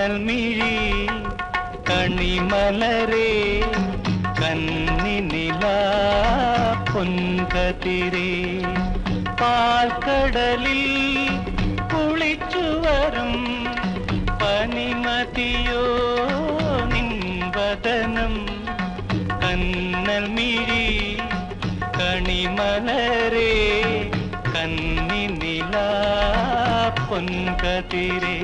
മിഴി കണിമലരേ കന്നിനില പൊൻകതിരേ പാൽക്കടലിൽ കുളിച്ചു വരും പനിമതിയോ നിൻവദനം കന്നൽ മിഴി കണിമലരേ കന്നിനില പൊൻകതിരേ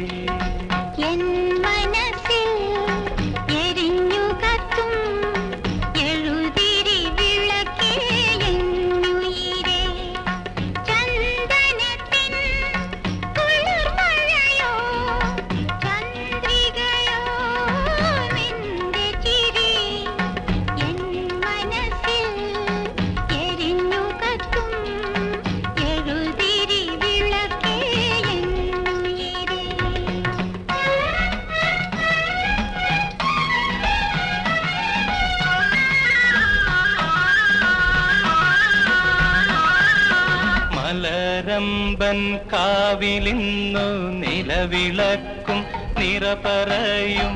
മലരമ്പൻ കാവിലിന്നു നിലവിളക്കും നിറപറയും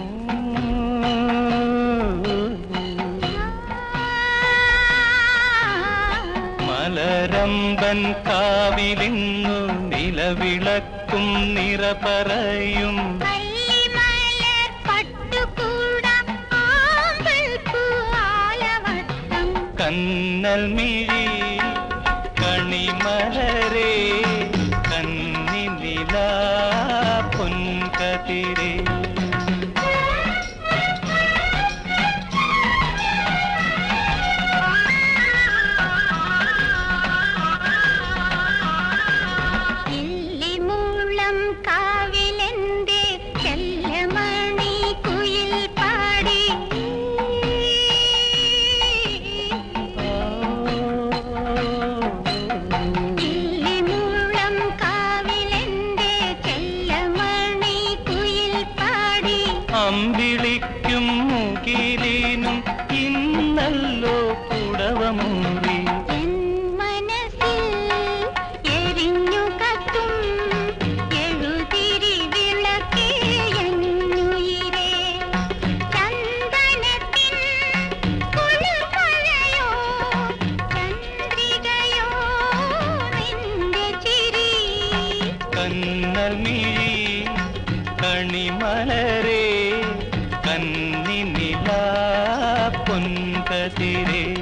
മലരമ്പൻ കാവിലിന്നു നിലവിളക്കും നിറപറയും കന്നൽ മിഴി കണിമലരേ കന്നിനില പൊൻകതിരേ കാവിലെന്റെ ചെല്ലമണി കുയിൽ പാടി അമ്പിളിക്കും മുകിലിനും ഇന്നല്ലോ കുടവമൂറി മനസ്സിൽ എരിഞ്ഞു കത്തും എഴുതിരി വിളക്കേ എന്നുയിരേ ചന്ദനത്തിൻ കുളിർമഴയോ ചന്ദ്രികയോ നിന്റെ ചിരി കന്നൽ മിഴി കണിമലരേ കന്നിനില പൊൻകതിരേ